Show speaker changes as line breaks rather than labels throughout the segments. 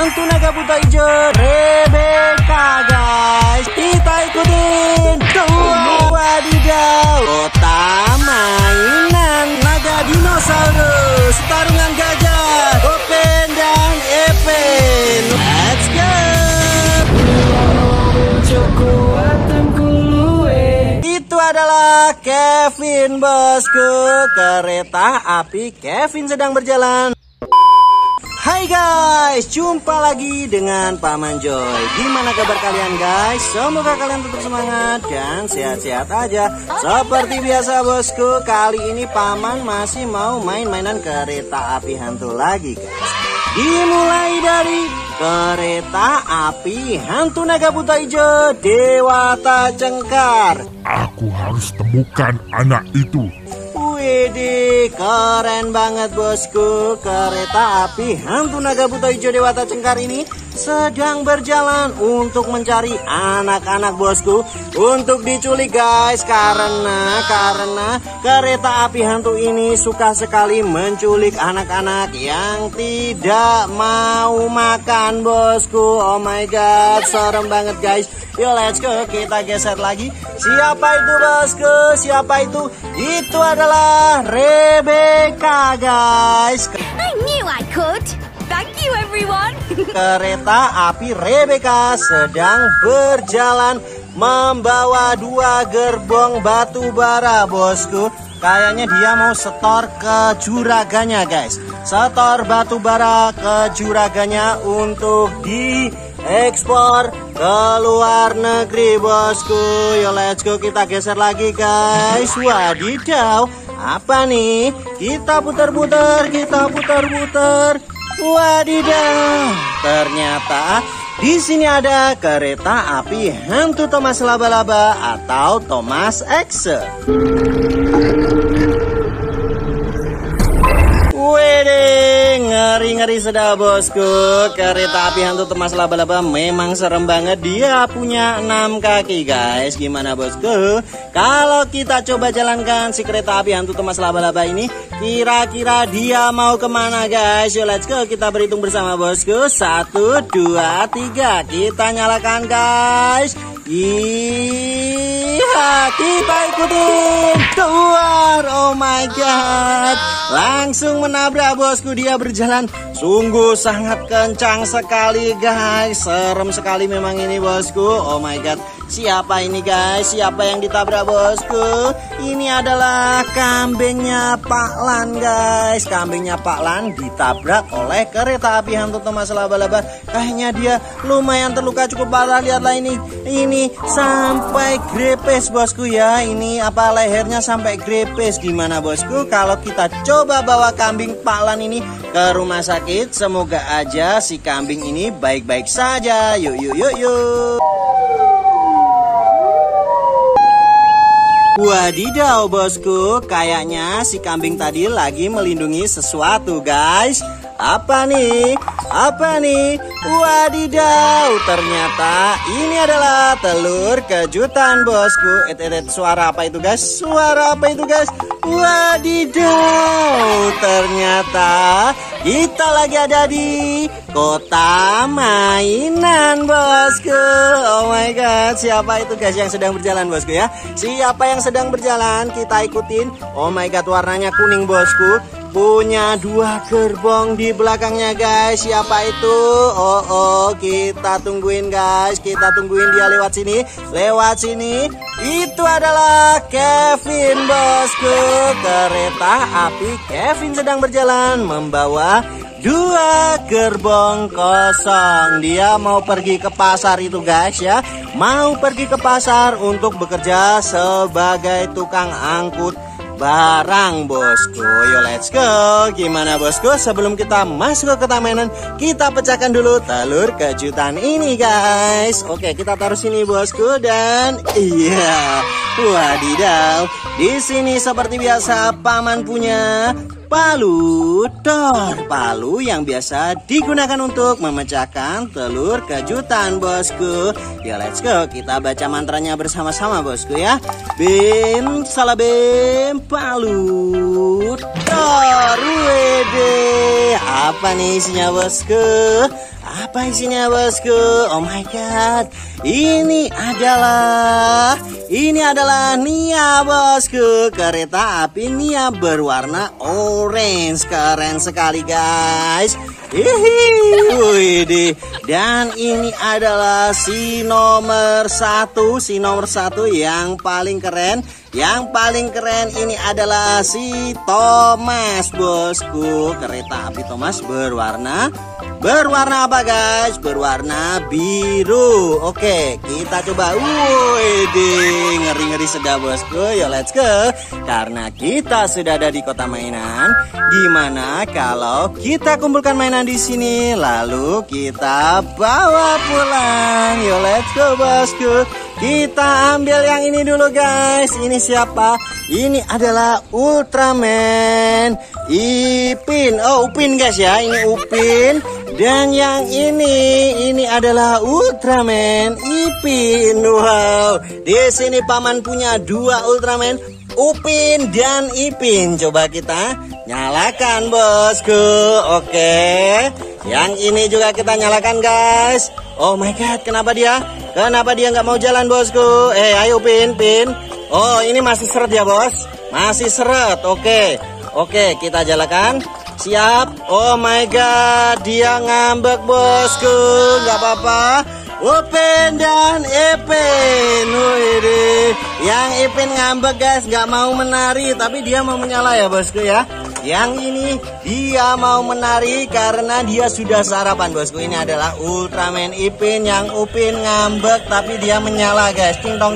hantu naga buta hijau Rebecca guys. Kita ikutin. Wadidaw, kota mainan naga dinosaurus, tarungan gajah, Open dan Evan. Let's go. Itu adalah Kevin bosku. Kereta api Kevin sedang berjalan. Hai guys, jumpa lagi dengan Paman Joy. Gimana kabar kalian guys? Semoga kalian tetap semangat dan sehat-sehat aja. Seperti biasa bosku, kali ini Paman masih mau main-mainan kereta api hantu lagi guys. Dimulai dari kereta api hantu naga buta hijau Dewata Cengkar.
Aku harus temukan anak itu.
Widih, keren banget bosku. Kereta api hantu naga buta hijau Dewata Cengkar ini sedang berjalan untuk mencari anak-anak bosku, untuk diculik guys. Karena kereta api hantu ini suka sekali menculik anak-anak yang tidak mau makan bosku. Oh my god, serem banget guys. Yo let's go, kita geser lagi. Siapa itu bosku? Siapa itu? Itu adalah Rebecca guys.
I knew I could. Thank you everyone.
Kereta api Rebecca sedang berjalan membawa 2 gerbong batu bara bosku. Kayaknya dia mau setor ke juraganya guys. Setor batu bara ke juraganya untuk diekspor ke luar negeri bosku. Yo let's go, kita geser lagi guys. Wadidaw, apa nih? Kita putar-putar. Wadidaw, ternyata di sini ada kereta api hantu Thomas Laba-Laba atau Thomas X. Wede, ngeri-ngeri sedap bosku. Kereta api hantu Thomas Laba-Laba memang serem banget. Dia punya 6 kaki guys. Gimana bosku? Kalau kita coba jalankan si kereta api hantu Thomas Laba-Laba ini, kira-kira dia mau kemana guys? Yo let's go, kita berhitung bersama bosku. 1, 2, 3. Kita nyalakan guys. Iya, kita ikutin keluar. Oh my god, langsung menabrak bosku. Dia berjalan sungguh sangat kencang sekali guys. Serem sekali memang ini bosku. Oh my god, siapa ini guys? Siapa yang ditabrak bosku? Ini adalah kambingnya Pak Lan guys. Kambingnya Pak Lan ditabrak oleh kereta api hantu Thomas Laba-Laba. Kayaknya dia lumayan terluka cukup parah. Lihatlah ini sampai grepes bosku ya. Ini apa, lehernya sampai grepes. Gimana bosku kalau kita coba bawa kambing Pak Lan ini ke rumah sakit? Semoga aja si kambing ini baik-baik saja. Yuk. Wadidaw bosku, kayaknya si kambing tadi lagi melindungi sesuatu guys. Apa nih? Wadidaw, ternyata ini adalah telur kejutan bosku. Suara apa itu guys? Wadidaw, ternyata kita lagi ada di kota mainan bosku. Oh my god, siapa itu guys yang sedang berjalan bosku ya? Siapa yang sedang berjalan? Kita ikutin. Oh my god, warnanya kuning bosku. Punya 2 gerbong di belakangnya guys. Siapa itu? Oh, kita tungguin guys. Kita tungguin dia lewat sini. Itu adalah Kevin bosku. Kereta api Kevin sedang berjalan membawa 2 gerbong kosong. Dia mau pergi ke pasar itu guys ya. Mau pergi ke pasar untuk bekerja sebagai tukang angkut barang bosku. Yo let's go. Gimana bosku? Sebelum kita masuk ke mainan, kita pecahkan dulu telur kejutan ini guys. Oke, kita taruh sini bosku. Dan iya, wadidaw, di sini seperti biasa Paman punya palu yang biasa digunakan untuk memecahkan telur kejutan bosku. Ya let's go, kita baca mantranya bersama-sama bosku ya. Bim salabim palu tor. Wede, apa nih isinya bosku? Apa isinya bosku? Oh my god, ini adalah Nia bosku. Kereta api Nia berwarna orange. Keren sekali guys. Hihi, dan ini adalah si nomor satu yang paling keren. Yang paling keren ini adalah si Thomas bosku. Kereta api Thomas berwarna apa guys? Berwarna biru. Oke, kita coba. Wih, ngeri-ngeri sedap bosku. Yo let's go. Karena kita sudah ada di kota mainan. Gimana kalau kita kumpulkan mainan di sini lalu kita bawa pulang? Yo let's go bosku. Kita ambil yang ini dulu guys. Ini siapa? Ini adalah Ultraman Ipin. Oh, Upin guys ya. Ini Upin. Dan yang ini adalah Ultraman Ipin. Wow. Di sini paman punya 2 Ultraman, Upin dan Ipin. Coba kita nyalakan bosku. Oke. Yang ini juga kita nyalakan guys. Oh my god, kenapa dia nggak mau jalan bosku? Ayo Pin. Oh, ini masih seret ya bos? Masih seret. Oke, kita jalankan. Siap. Oh my god, dia ngambek bosku. Nggak apa-apa. Upin dan Ipin. Yang Ipin ngambek guys, nggak mau menari, tapi dia mau menyala ya bosku ya. Yang ini dia mau menari karena dia sudah sarapan bosku. Ini adalah Ultraman Ipin. Yang Upin ngambek tapi dia menyala guys. Ting tong.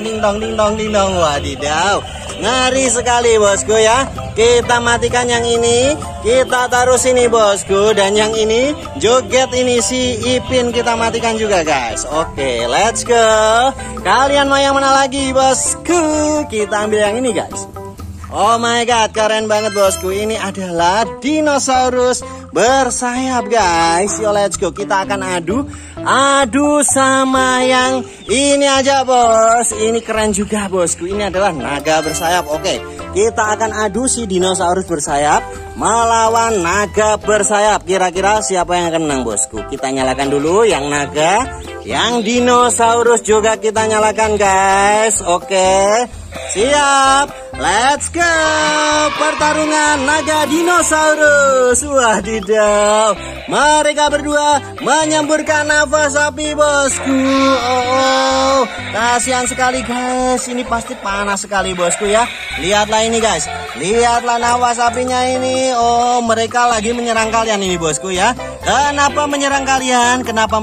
Wadidaw, ngeri sekali bosku ya. Kita matikan yang ini, kita taruh sini bosku. Dan yang ini joget ini si Ipin kita matikan juga guys. Oke, let's go. Kalian mau yang mana lagi bosku? Kita ambil yang ini guys. Oh my god, keren banget bosku. Ini adalah dinosaurus bersayap guys. Yo let's go. Kita akan adu sama yang ini aja bos. Ini keren juga bosku. Ini adalah naga bersayap. Oke, kita akan adu si dinosaurus bersayap melawan naga bersayap. Kira-kira siapa yang akan menang bosku? Kita nyalakan dulu yang naga. Yang dinosaurus juga kita nyalakan guys. Oke, siap. Let's go. Pertarungan naga dinosaurus. Wadidaw. Mereka berdua menyemburkan nafas api bosku. Oh, kasihan sekali guys. Ini pasti panas sekali bosku ya. Lihatlah ini guys. Lihatlah nafas apinya ini. Oh, mereka lagi menyerang kalian ini bosku ya. Kenapa menyerang kalian?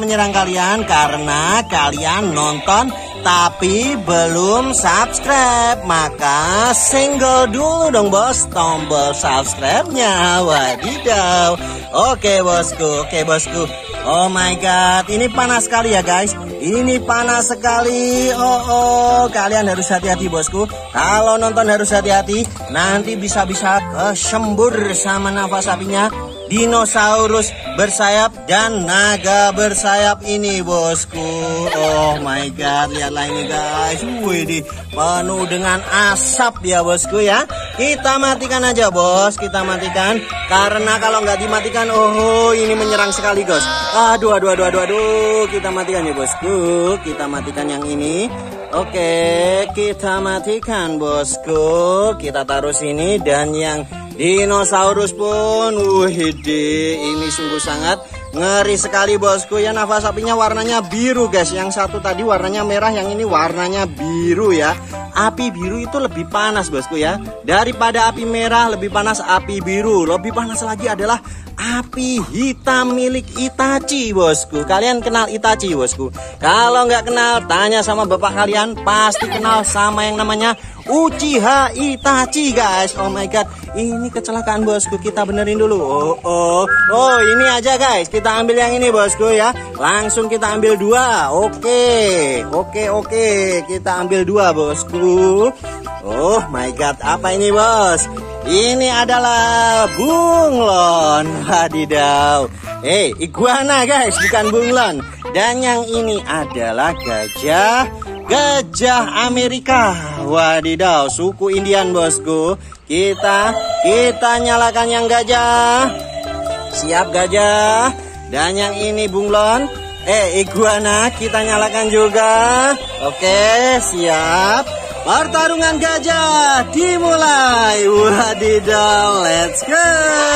Karena kalian nonton tapi belum subscribe. Maka senggol dulu dong bos tombol subscribe-nya. Wadidaw. Oke bosku. Oh my god, ini panas sekali ya guys. Ini panas sekali. Oh, kalian harus hati-hati bosku. Kalau nonton harus hati-hati. Nanti bisa-bisa kesembur sama nafas apinya dinosaurus bersayap dan naga bersayap ini bosku. Oh my god, lihatlah ini guys. Wih, penuh dengan asap ya bosku ya. Kita matikan aja bos. Kita matikan. Karena kalau nggak dimatikan, ini menyerang sekali guys. Aduh. Kita matikan ya bosku. Kita matikan yang ini. Oke, kita matikan bosku. Kita taruh sini. Dan yang dinosaurus pun, ini sungguh sangat ngeri sekali bosku ya. Nafas apinya warnanya biru guys. Yang satu tadi warnanya merah, yang ini warnanya biru ya. Api biru itu lebih panas bosku ya. Daripada api merah lebih panas api biru. Lebih panas lagi adalah api hitam milik Itachi bosku. Kalian kenal Itachi bosku? Kalau nggak kenal, tanya sama bapak kalian. Pasti kenal sama yang namanya Uchiha Itachi guys. Oh my god, ini kecelakaan bosku. Kita benerin dulu. Oh, ini aja guys. Kita ambil yang ini bosku ya. Langsung kita ambil 2. Oke. Kita ambil 2 bosku. Oh my god, apa ini bos? Ini adalah bunglon. Wadidaw. Iguana guys, bukan bunglon. Dan yang ini adalah gajah Amerika. Wadidaw, suku Indian bosku. Kita nyalakan yang gajah. Siap gajah. Dan yang ini bunglon. iguana kita nyalakan juga. Oke, siap. Pertarungan gajah dimulai. Wadidaw, let's go.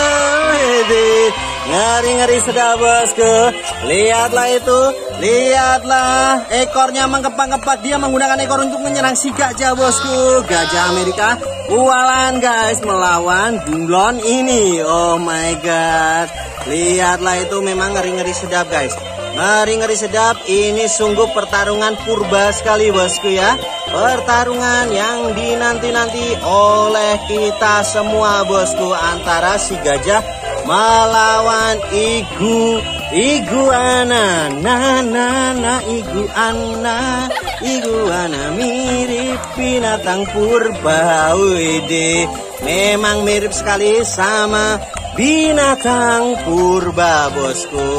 Ngeri-ngeri sedap bosku. Lihatlah itu, lihatlah ekornya mengkepak-kepak. Dia menggunakan ekor untuk menyerang si gajah bosku. Gajah Amerika kualan guys melawan bunglon ini. Oh my god. Lihatlah itu, memang ngeri-ngeri sedap guys. Ngeri-ngeri sedap. Ini sungguh pertarungan purba sekali bosku ya. Pertarungan yang dinanti-nanti oleh kita semua bosku, antara si gajah melawan iguana. Iguana mirip binatang purba. Wede, memang mirip sekali sama binatang purba bosku.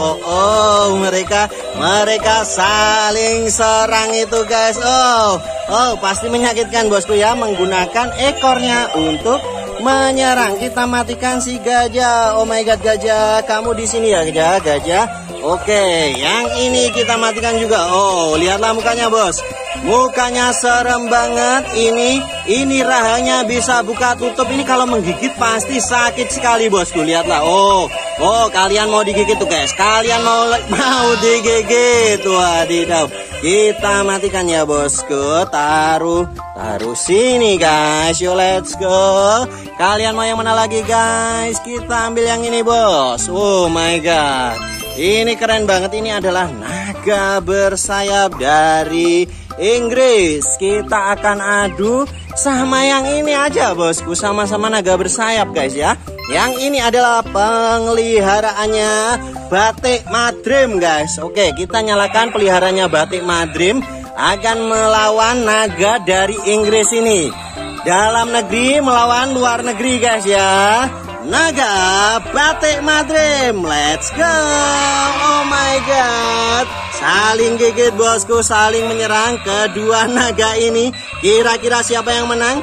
Mereka saling serang itu guys. Pasti menyakitkan bosku ya, menggunakan ekornya untuk menyerang. Kita matikan si gajah. Oh my god, gajah, kamu di sini ya gajah. Oke, yang ini kita matikan juga. Oh, lihatlah mukanya bos. Mukanya serem banget. Ini rahangnya bisa buka tutup. Ini kalau menggigit pasti sakit sekali bosku. Lihatlah. Oh, kalian mau digigit tuh guys. Kalian mau digigit. Wadidaw. Kita matikan ya bosku. Taruh sini guys. Yo, let's go. Kalian mau yang mana lagi guys? Kita ambil yang ini bos. Oh my god. Ini keren banget. Ini adalah naga bersayap dari Inggris. Kita akan adu sama yang ini aja bosku. Sama-sama naga bersayap guys ya. Yang ini adalah peliharaannya batik madrim guys. Oke, kita nyalakan peliharanya batik madrim. Akan melawan naga dari Inggris ini. Dalam negeri melawan luar negeri guys ya. Naga batik madrim, let's go. Oh my god. Saling gigit bosku, saling menyerang kedua naga ini. Kira-kira siapa yang menang?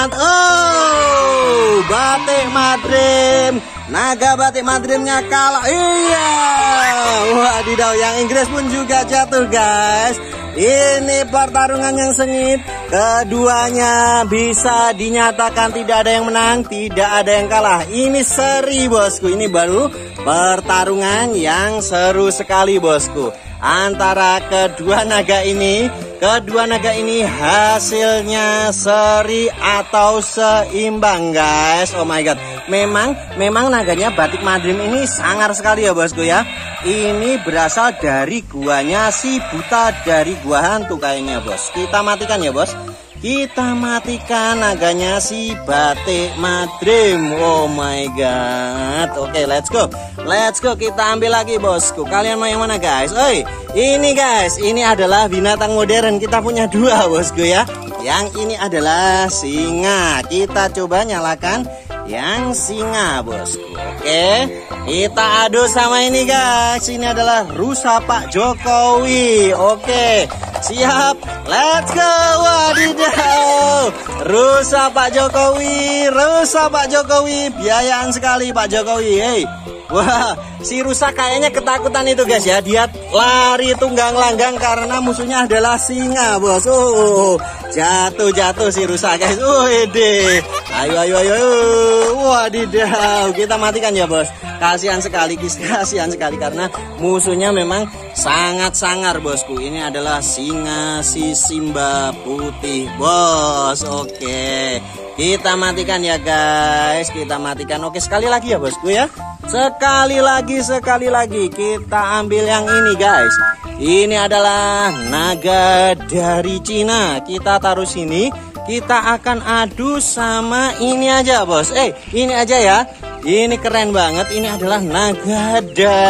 Batik madrim. Naga batik madrimnya kalah. Iya. Wadidaw, yang Inggris pun juga jatuh guys. Ini pertarungan yang sengit. Keduanya bisa dinyatakan tidak ada yang menang, tidak ada yang kalah. Ini seri bosku. Ini baru pertarungan yang seru sekali bosku. Antara kedua naga ini. Kedua naga ini hasilnya seri atau seimbang guys. Oh my god. Memang naganya batik madrim ini sangar sekali ya bosku ya. Ini berasal dari guanya si buta dari gua hantu kayaknya bos. Kita matikan ya bos. Kita matikan naganya si batik madrim. Oh my god. Oke, let's go. Let's go, kita ambil lagi bosku. Kalian mau yang mana guys? Oi, ini guys, ini adalah binatang modern. Kita punya dua bosku ya. Yang ini adalah singa. Kita coba nyalakan yang singa bosku. Oke, kita adu sama ini guys. Ini adalah rusa Pak Jokowi. Oke, siap, let's go. Wadidaw, rusa Pak Jokowi. Rusa Pak Jokowi, biayaan sekali Pak Jokowi. Hey, wah, si rusa kayaknya ketakutan itu guys ya. Dia lari tunggang langgang karena musuhnya adalah singa bos. Jatuh si rusa guys. Ayo. Wadidaw, kita matikan ya bos. Kasihan sekali karena musuhnya memang sangat sangar bosku. Ini adalah singa si Simba putih bos. Oke, kita matikan ya guys. Kita matikan. Oke, sekali lagi ya bosku ya. Sekali lagi kita ambil yang ini guys. Ini adalah naga dari Cina. Kita taruh sini. Kita akan adu sama ini aja bos. Ini aja ya. Ini keren banget. Ini adalah naga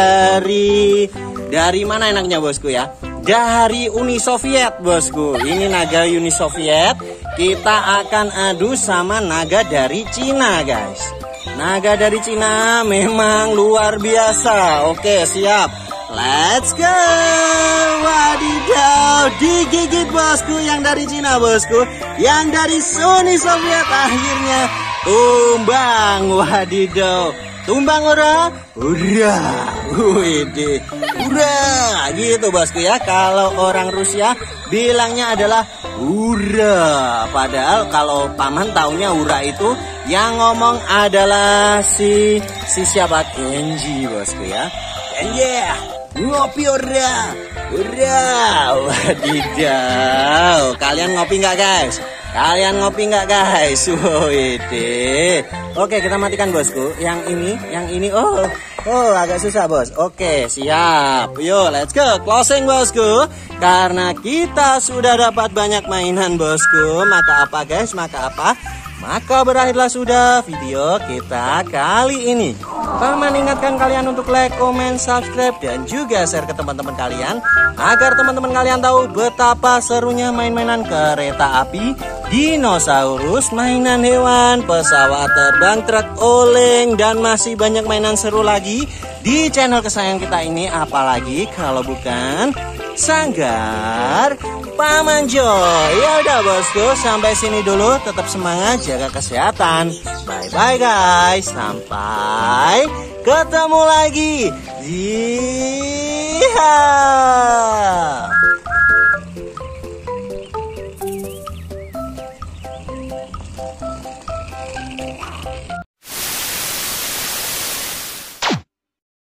dari mana enaknya bosku ya? Dari Uni Soviet bosku. Ini naga Uni Soviet. Kita akan adu sama naga dari Cina guys. Naga dari Cina memang luar biasa. Oke, siap. Let's go. Wadidaw, digigit bosku yang dari Cina bosku. Yang dari Uni Soviet akhirnya tumbang. Wadidaw, tumbang ora? Ura. Wede. Ura. gitu bosku ya. Kalau orang Rusia bilangnya adalah hura. Padahal kalau paman taunya hura itu yang ngomong adalah si siapa? Kenji bosku ya. Kenji, ngopi ora. Ura. Wadidaw. Kalian ngopi nggak guys? Kalian ngopi nggak guys? Wih, oke, kita matikan bosku. Yang ini. Oh, agak susah bos. Oke, siap. Yuk, let's go. Closing bosku. Karena kita sudah dapat banyak mainan bosku. Maka apa guys? Maka berakhirlah sudah video kita kali ini. Paman ingatkan kalian untuk like, comment, subscribe, dan juga share ke teman-teman kalian, agar teman-teman kalian tahu betapa serunya main-mainan kereta api, dinosaurus, mainan hewan, pesawat terbang, truk oleng, dan masih banyak mainan seru lagi di channel kesayangan kita ini. Apalagi kalau bukan Sanggar Paman Joy. Ya udah bosku, sampai sini dulu. Tetap semangat, jaga kesehatan. Bye bye guys, sampai ketemu lagi. Ziha.